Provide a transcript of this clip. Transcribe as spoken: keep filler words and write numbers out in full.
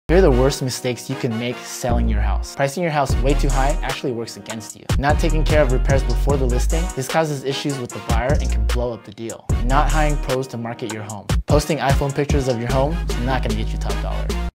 Here are the worst mistakes you can make selling your house. Pricing your house way too high actually works against you. Not taking care of repairs before the listing, this causes issues with the buyer and can blow up the deal. Not hiring pros to market your home. Posting iPhone pictures of your home is not going to get you top dollar.